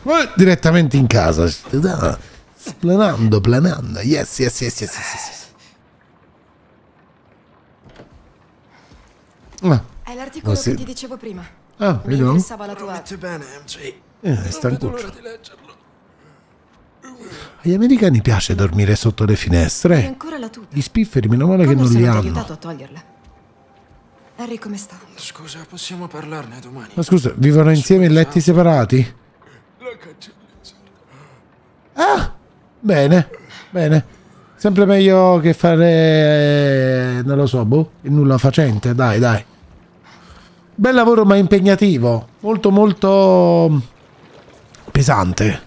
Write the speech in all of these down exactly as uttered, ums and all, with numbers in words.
Uh, direttamente in casa. Planando, planando. Yes, yes, yes, yes, yes, yes. Ah, è l'articolo sì. che ti dicevo prima. Ah, mi vediamo. interessava la tua... bene, M J. Eh, sta in Non vedo cuccia. l'ora di leggerlo. Agli americani piace dormire sotto le Hai finestre. ancora la tuta. Gli spifferi, meno male che non Connor li non ti ha hanno. aiutato a toglierla. Harry come sta? Scusa, possiamo parlarne domani? Ma scusa, vivono insieme in letti separati? La cancelliera. Ah, bene, bene. Sempre meglio che fare, non lo so, boh, il nulla facente, dai, dai. Bel lavoro ma impegnativo, molto molto pesante.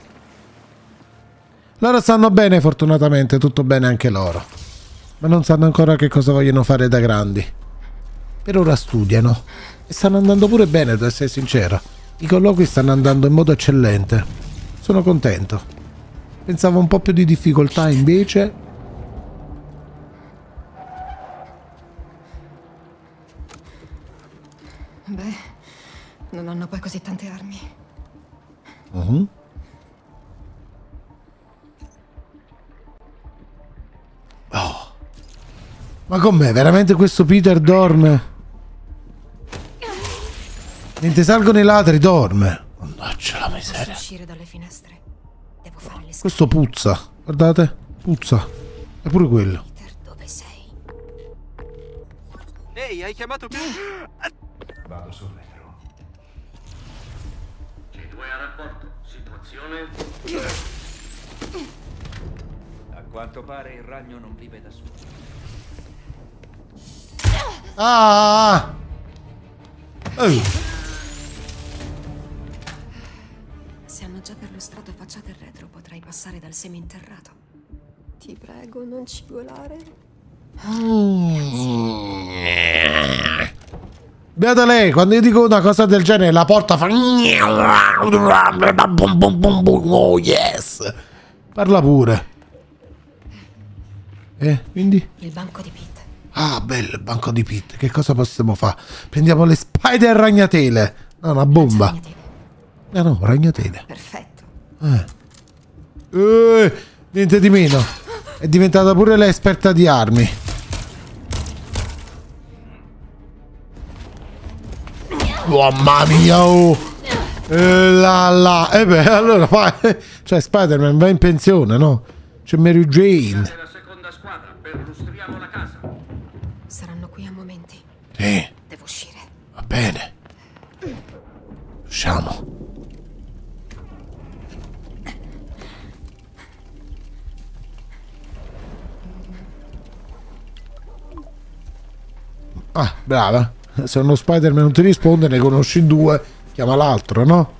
Loro stanno bene, fortunatamente, tutto bene anche loro. Ma non sanno ancora che cosa vogliono fare da grandi. Per ora studiano e stanno andando pure bene, devo essere sincero. I colloqui stanno andando in modo eccellente. Sono contento. Pensavo un po' più di difficoltà, invece. Beh, non hanno poi così tante armi. Uh-huh. Oh. Ma com'è? Veramente questo Peter dorme? Mentre salgono i ladri dorme. Mannaggia la miseria. Posso uscire dalle finestre. Devo fare le Questo puzza. Guardate, puzza. È pure quello. Peter, dove sei? Ehi, hai chiamato Peter? Vado sul retro. C due a rapporto. Situazione. A quanto pare il ragno non vive da solo. Ah! Oh. Se hanno già perlustrato facciata e retro, potrai passare dal seminterrato. Ti prego, non cigolare. Beata lei, quando io dico una cosa del genere, la porta fa... Oh yes! Parla pure. Eh, quindi? Il banco di Pete. Ah, bello, il banco di Pete. Che cosa possiamo fare? Prendiamo le spider ragnatele. No, una bomba. Ragnatele. No, no, ragnatele. Perfetto. Eh. Eh, niente di meno. È diventata pure l'esperta di armi. Oh, mamma mia, oh. Eh, là, là. Eh beh, allora fai. Cioè, Spider-Man va in pensione, no? C'è Mary Jane. La seconda squadra, perlustriamo la casa. Saranno qui a momenti. Sì, Devo uscire. va bene. Usciamo. Ah, brava. Se uno Spider-Man non ti risponde, ne conosci due, chiama l'altro, no?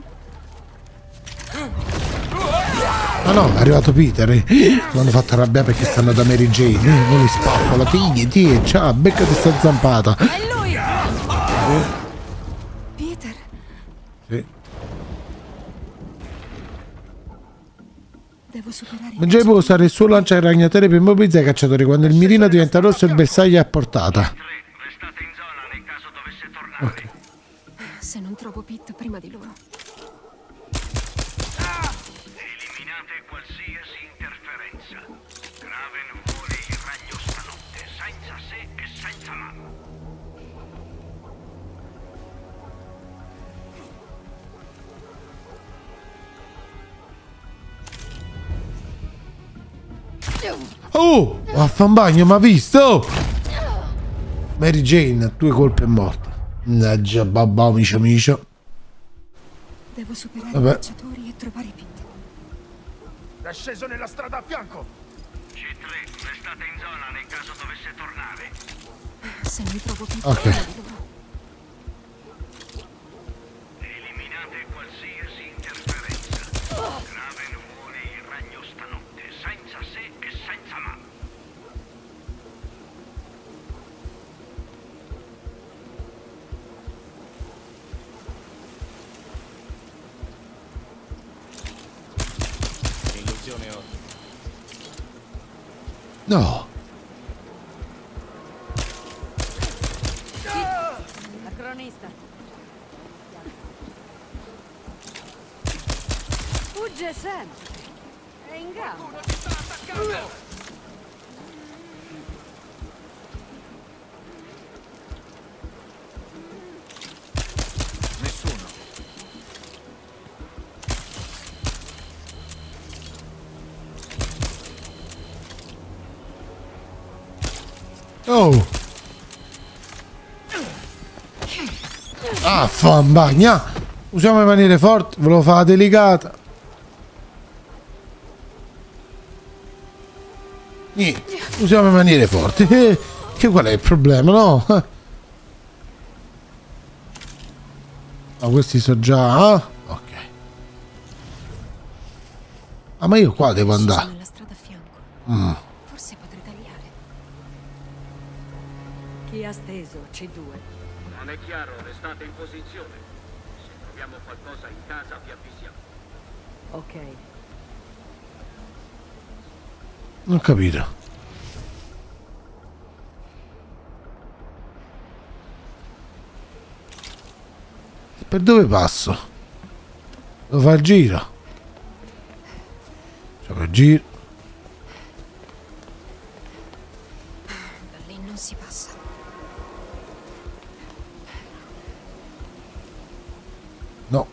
Ah no, è arrivato Peter. Eh. L'hanno fatto arrabbiare perché stanno da Mary Jane. Eh, non li spappola, tigli, tigli, ciao, beccati sta zampata. È lui! Eh. Peter! Sì. Devo superare Ma già può usare il suo lancia ragnatele per immobilizzare i cacciatori. Quando il mirino diventa rosso il bersaglio è a portata. Restate in zona nel caso dovesse tornare. Ok. Se non trovo Pete prima di loro. Eliminate qualsiasi interferenza. Kraven vuole il ragno stanotte, senza se e senza ma. Oh, vaffanbagno, ma visto? Mary Jane, due colpi è morta. Mannaggia, babà, micio micio. Devo superare Vabbè. i cacciatori e trovare Pete. È sceso nella strada a fianco. C tre, restate in zona nel caso dovesse tornare. Se non trovo Pete Ok. prima di loro. Eliminate qualsiasi interferenza. Kraven vuole il ragno stanotte, senza se e senza ma. No. La cronista. Sorge sempre. È in gamba. Nessuno. Oh! Ah, fambagna! Usiamo le maniere forti, ve lo fa delicata. Niente, usiamo le maniere forti. Eh, che qual è il problema, no? Eh. Ah, questi so già. Ah? Ok. Ah, ma io qua devo andare. Nella strada a fianco. Mm. Forse potrei tagliare. Chi ha steso? C due. Non è chiaro, restate in posizione. Se troviamo qualcosa in casa vi avvisiamo. Ok. Non ho capito. Per dove passo? Devo fare il giro. Facciamo il giro. Da lì non si passa. No.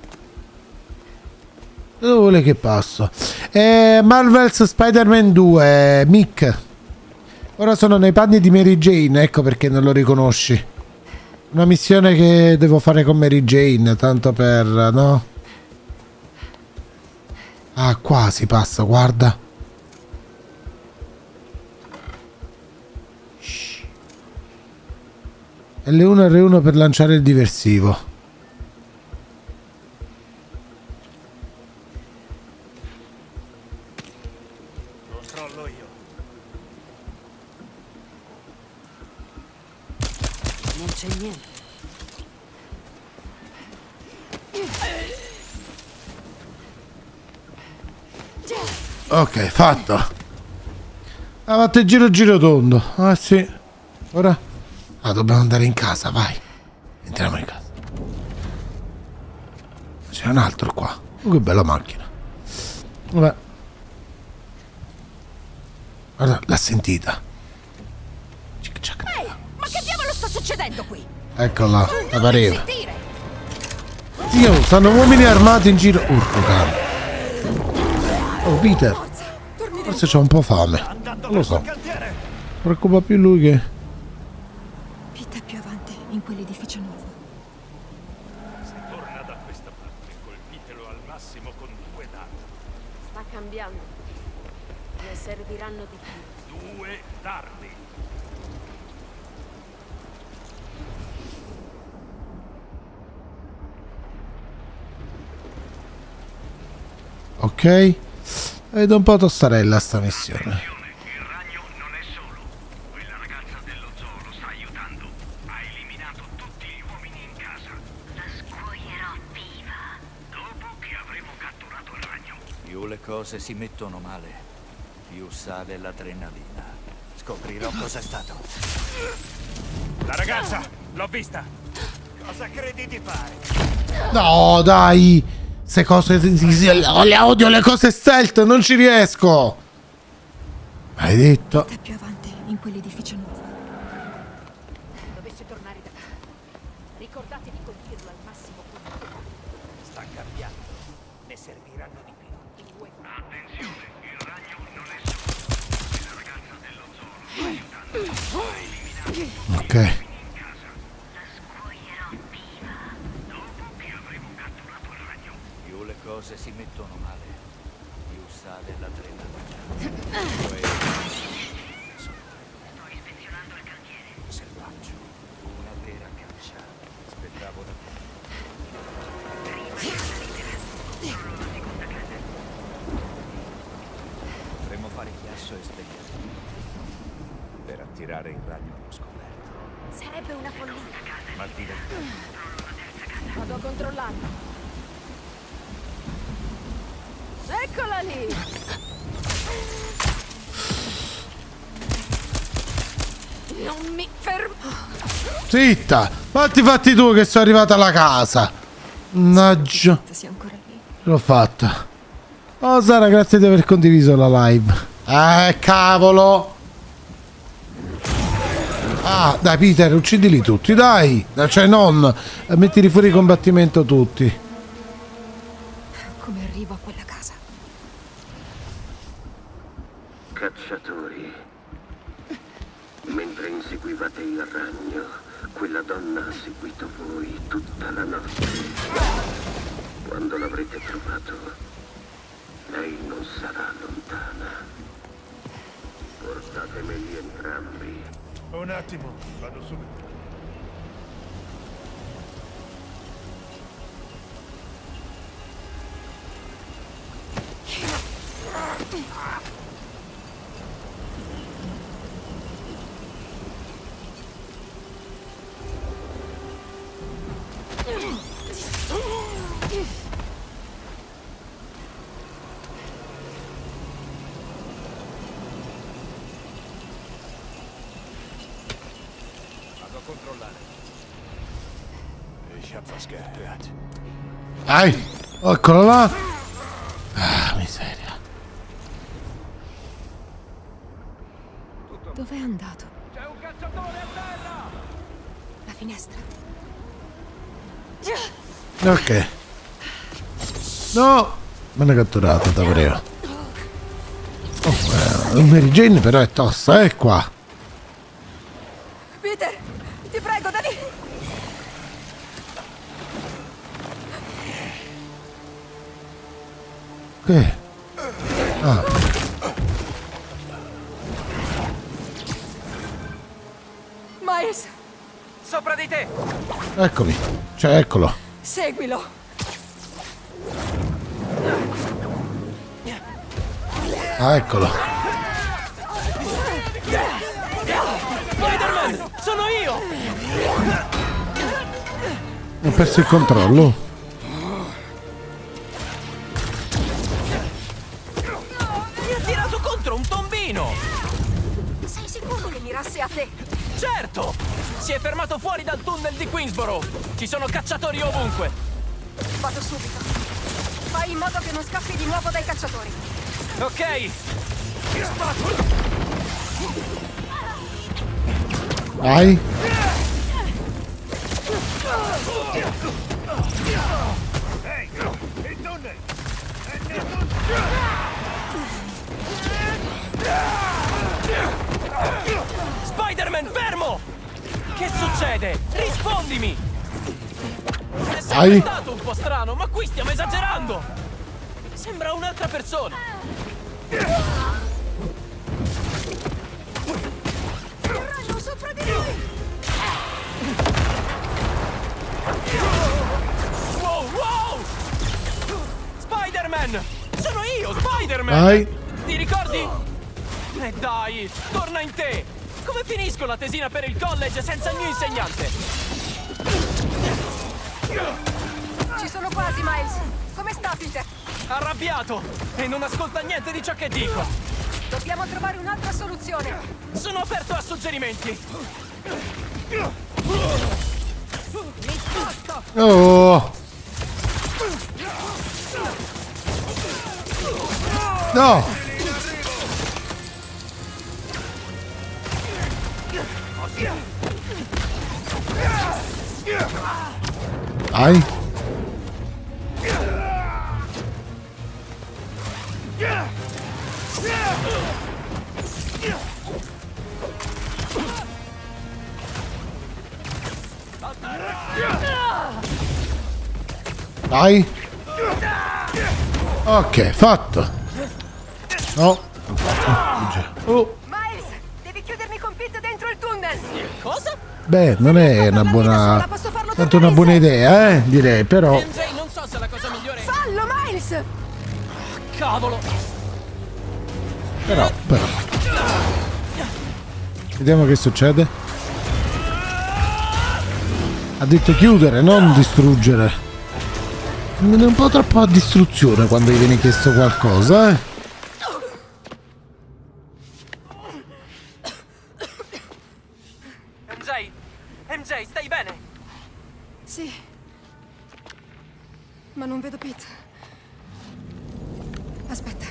Dove vuole che passo? Eh, Marvel's Spider-Man due, Mick. Ora sono nei panni di Mary Jane, ecco perché non lo riconosci. Una missione che devo fare con Mary Jane, tanto per... no? Ah, qua si passa, guarda. Shh. L uno R uno per lanciare il diversivo. Controllo io. Non c'è niente. Ok, fatto. Ha fatto il giro giro tondo. Ah sì. Ora? Ah, dobbiamo andare in casa, vai. Entriamo in casa. C'è un altro qua. Oh, che bella macchina. Vabbè. Guarda, l'ha sentita. Ehi, ma che diavolo sta succedendo qui? Eccola, la pareva. Dio, stanno uomini armati in giro. Urco cane. Oh, Peter. Forse c'ho un po' fame. Non lo so. Preoccupa più lui che... Pete è più avanti, in quell'edificio nuovo. Se torna da questa parte, colpitelo al massimo con due dardi. Sta cambiando. Ne serviranno di più. Due dardi. Ok. Vedo un po' tostarella sta missione. Il ragno non è solo. Quella ragazza dello zoo lo sta aiutando. Ha eliminato tutti gli uomini in casa. La scuoierò viva. Dopo che avremo catturato il ragno. Più le cose si mettono male, più sale l'adrenalina. Scoprirò cosa è stato. La ragazza, l'ho vista. Cosa credi di fare? No, dai. Se cose... Le odio le cose stealth, non ci riesco. Hai detto? Pete è più avanti, in quell'edificio nuovo. Dovesse tornare da casa. Ricordate di colpirlo al massimo con due dardi. Sta cambiando. Ne serviranno di più. Due. Attenzione, il ragno non è solo. Quella ragazza dello zoo lo sta aiutando. Ha eliminato tutti Ok. gli uomini in casa. La scuoierò viva. Dopo che avremo catturato il ragno. Più le cose si mettono male, più sale l'adrenalina. Sto ispezionando il cantiere. Selvaggio, una vera caccia. Aspettavo da te. Potremmo fare chiasso e svegliare per attirare il ragno allo scoperto. Sarebbe una follia. Ma divertente. Vado a controllarlo. Eccola lì! Non mi fermo! Zitta. Fatti fatti tu che sono arrivata alla casa. Mannaggia. Sei ancora lì. L'ho fatta. Oh Sara, grazie di aver condiviso la live. Eh, cavolo. Ah, dai Peter, uccidili tutti, dai. Cioè non, mettili fuori combattimento tutti. Come arrivo a quella casa? Cacciatori. Mentre inseguivate il ragno, quella donna ha seguito voi tutta la notte. Quando l'avrete trovato, lei non sarà lontana. Portatemeli entrambi. Un attimo, vado subito. Dai, eccolo là. Ah, miseria. Dov'è andato? C'è un cacciatore a terra! La finestra. Ok. No, me l'ha catturato, davvero. Oh, eh, Mary Jane però è tosta, è qua. Peter, ti prego, da lì. Che? Ah. Miles, Sopra di te! Eccomi. Cioè, eccolo. seguilo. Ah, eccolo. Spider-Man! Sono io! Ho perso il controllo. Mi ha tirato contro un tombino! Sei sicuro che mirasse a te? Certo! Si è fermato fuori dal tunnel di Queensboro! Ci sono cacciatori ovunque! Vado subito. Fai in modo che non scappi di nuovo dai cacciatori. Ok! Vai. Spider-Man, fermo! Che succede? Rispondimi! È Vai. sempre stato un po' strano, ma qui stiamo esagerando! Sembra un'altra persona! Ragno sopra di lui! Wow, wow! Spider-Man! Sono io, Spider-Man! Vai. Ti ricordi? E dai, torna in te! Come finisco la tesina per il college senza il mio insegnante? Ci sono quasi, Miles. Come sta, Peter? Arrabbiato! E non ascolta niente di ciò che dico! Dobbiamo trovare un'altra soluzione. Sono aperto a suggerimenti! Oh. No. Vai. Vai. Ok, fatto. No. Oh. Miles, devi chiudermi con Pete dentro il tunnel. Cosa? Beh, non è una buona... tanto una buona idea, eh, direi, però... M J, non so se la cosa migliore è... Fallo, Miles! Cavolo! Però, però... Vediamo che succede. Ha detto chiudere, non distruggere. Viene un po' troppo a distruzione quando gli viene chiesto qualcosa, eh. M J! M J, stai bene? Sì. Ma non vedo Pete. Aspetta.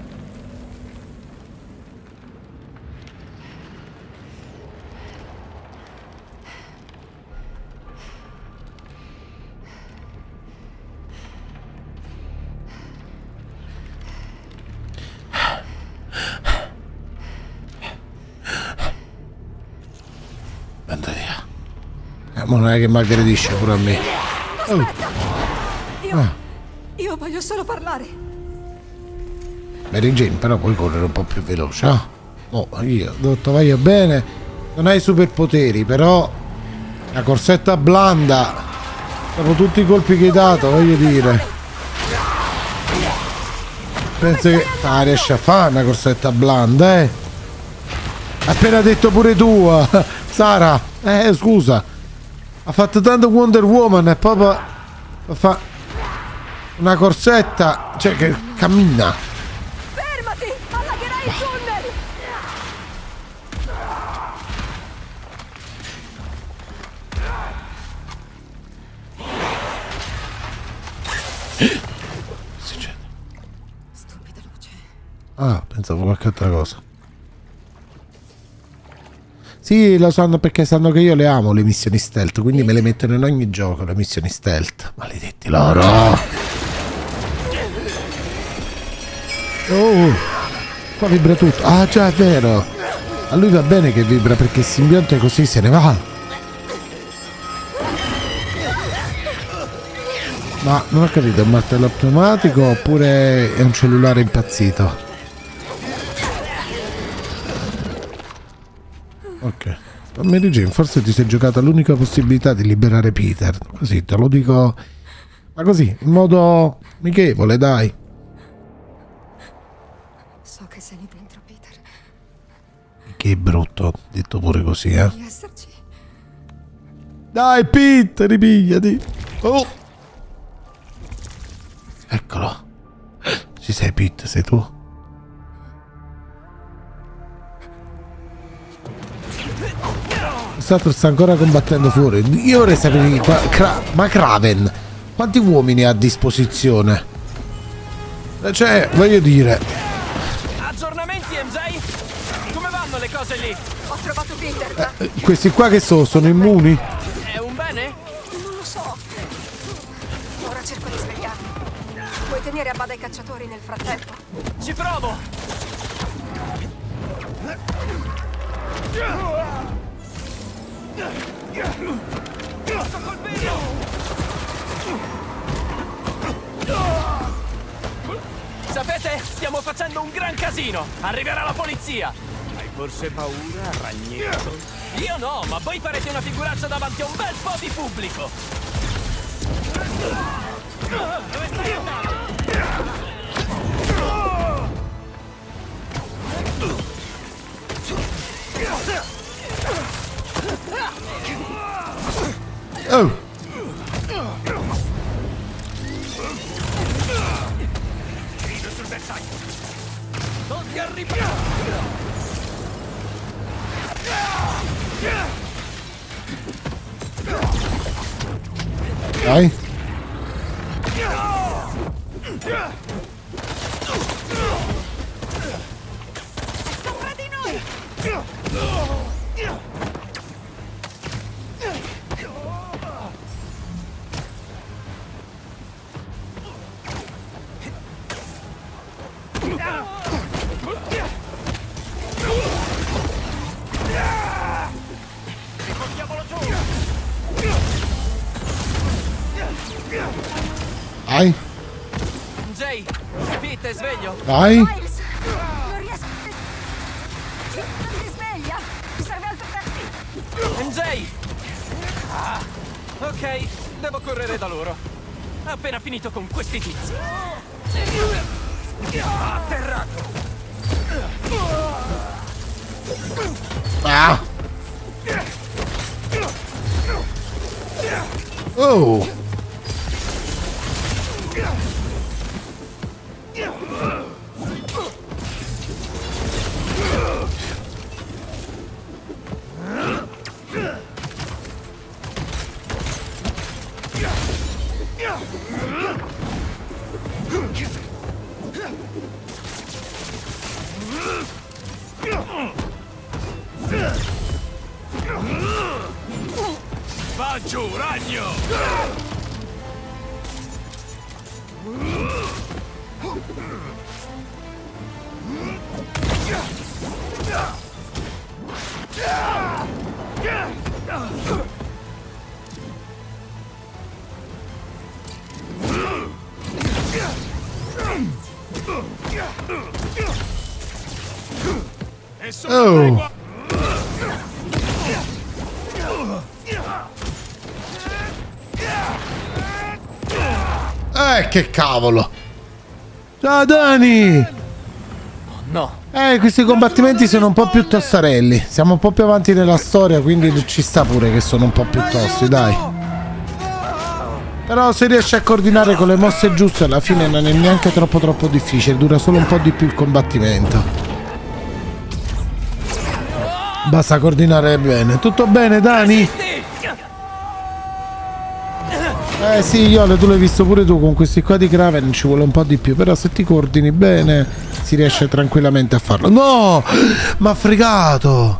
Banda via. Eh, ma non è che mi aggredisce pure a me. Aspetta! Io... Ah. Io voglio solo parlare. Mary Jane, però puoi correre un po' più veloce, eh? Oh, io, detto vai bene. Non hai superpoteri, però la corsetta blanda. Dopo tutti i colpi che hai dato, voglio dire. Penso che ah, riesci a fare una corsetta blanda, eh? Appena detto pure tu, Sara. Eh, scusa. Ha fatto tanto Wonder Woman e proprio fa una corsetta, cioè che cammina. Fermati! Allagherai il tunnel! Succede. Stupida luce. Ah, pensavo qualche altra cosa. Sì, lo sanno perché sanno che io le amo le missioni stealth, quindi me le mettono in ogni gioco le missioni stealth. Maledetti loro. Oh, qua vibra tutto. Ah già, è vero. A lui va bene che vibra perché il simbionte così se ne va. Ma non ho capito, è un martello pneumatico oppure è un cellulare impazzito? Ok. Mary Jane, forse ti sei giocata l'unica possibilità di liberare Peter. Così te lo dico. Ma così, in modo amichevole, dai. So che sei lì dentro, Peter. Che brutto, detto pure così, eh. Devi esserci. Dai, Peter, ripigliati. Oh. Eccolo. Ci sei, Pete, sei tu? Quest'altro sta ancora combattendo fuori. Io vorrei sapere qua, Cra ma Kraven quanti uomini ha a disposizione? Cioè, voglio dire. Aggiornamenti, M J? Come vanno le cose lì? Ho trovato Peter. Eh, questi qua che sono? Sono immuni? È un bene? Non lo so. Ora cerco di svegliarmi. Puoi tenere a bada i cacciatori nel frattempo? Ci provo! Posso colpirlo! Sapete, stiamo facendo un gran casino! Arriverà la polizia! Hai forse paura, ragnetto? Io no, ma voi farete una figuraccia davanti a un bel po' di pubblico! Dove stai andando? Oh. Grido sul bersaglio! Non ti arriverà! Dai. Sopra di noi! Dai. Jay, Pete è sveglio? Dai. Miles, non riesco. Non ti sveglia. Mi serve altro tempo. M J! Ah, ok, devo correre da loro. Appena finito con questi tizi. Atterrato! Ah. Oh. Laggiù, ragno! Oh! Eh, che cavolo! Ciao Dani! Oh, no! Eh, questi combattimenti sono un po' più tossarelli. Siamo un po' più avanti nella storia, quindi ci sta pure che sono un po' più tossi, dai. Però se riesci a coordinare con le mosse giuste, alla fine non è neanche troppo troppo difficile. Dura solo un po' di più il combattimento. Basta coordinare bene. Tutto bene, Dani? Eh sì, Iole, tu l'hai visto pure tu, con questi qua di Kraven ci vuole un po' di più, però se ti coordini bene si riesce tranquillamente a farlo. No! Ma ha fregato!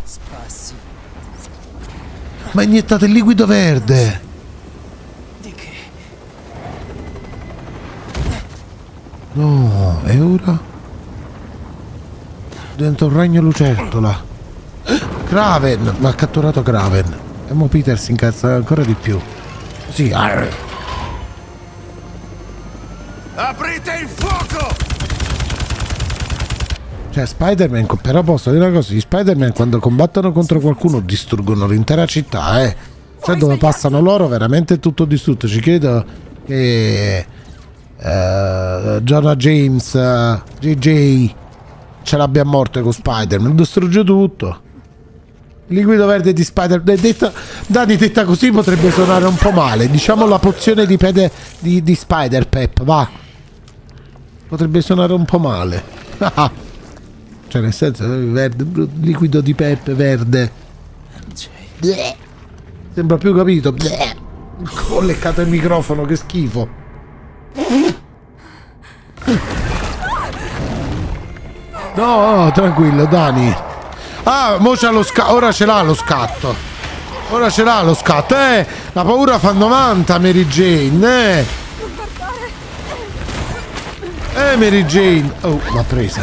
Ma ha iniettato il liquido verde! Di che? No, e ora? Diventa un ragno lucertola. Kraven! Ma ha catturato Kraven. E mo Peter si incazza ancora di più. Così, arr. Aprite il fuoco! Cioè Spider-Man, però posso dire una cosa, gli Spider-Man quando combattono contro qualcuno distruggono l'intera città, eh. Cioè dove passano loro veramente è tutto distrutto. Ci credo che uh, Jonah James, uh, J J ce l'abbia a morte con Spider-Man, distrugge tutto. Il liquido verde di Spider-Man, detta, Dani, detta così potrebbe suonare un po' male. Diciamo la pozione di, pede, di, di Spider-Pep, va. Potrebbe suonare un po' male. Cioè nel senso, verde, liquido di Pep verde. Bleh. Sembra più capito. Bleh. Ho leccato il microfono, che schifo. No, no, tranquillo, Dani. Ah, mo c'ha lo scatto. Ora ce l'ha lo scatto. Ora ce l'ha lo scatto. Eh, la paura fa novanta, Mary Jane. Eh. Eh, Mary Jane. Oh, l'ha presa.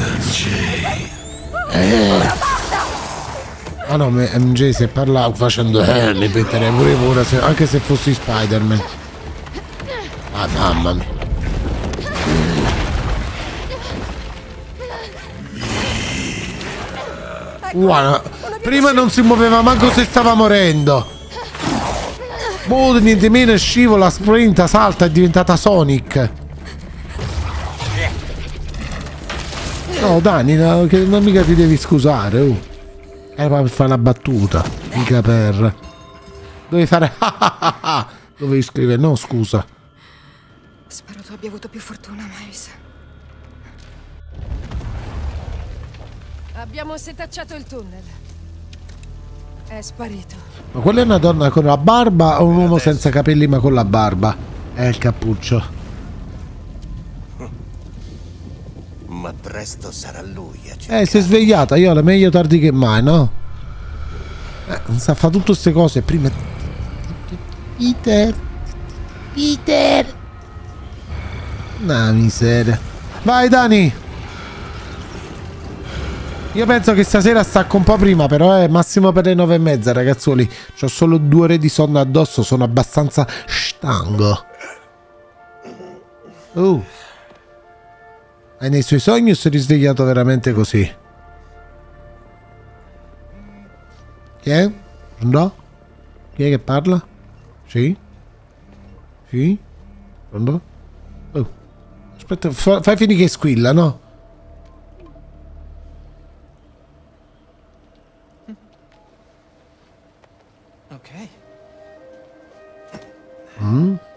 Eh. Ah no, M J se parla facendo eh, mi metterei pure ora, se, anche se fossi Spider-Man. Ah, mamma mia. Guarda, prima non si muoveva manco se stava morendo. Boh, niente meno, scivola, sprinta, salta, è diventata Sonic. No, Dani, no, che non mica ti devi scusare. Uh. Era per fare una battuta, mica per... Dovevi fare... Dovevi scrivere, no, scusa. Spero tu abbia avuto più fortuna, Miles. Abbiamo setacciato il tunnel. È sparito. Ma quella è una donna con la barba o un uomo senza capelli ma con la barba? È il cappuccio. Ma presto sarà lui a Eh, si è svegliata, io la meglio tardi che mai, no? Eh, non sa fa tutte queste cose prima. Peter. Peter. No, miseria. Vai, Dani. Io penso che stasera stacco un po' prima, però è massimo per le nove e mezza, ragazzuoli. C'ho solo due ore di sonno addosso, sono abbastanza stanco. Oh. È nei suoi sogni o si è risvegliato veramente così? Chi è? No? Chi è che parla? Sì? Sì? Pronto? Oh. Aspetta, fa, fai finire che squilla, no? Ok. Mm?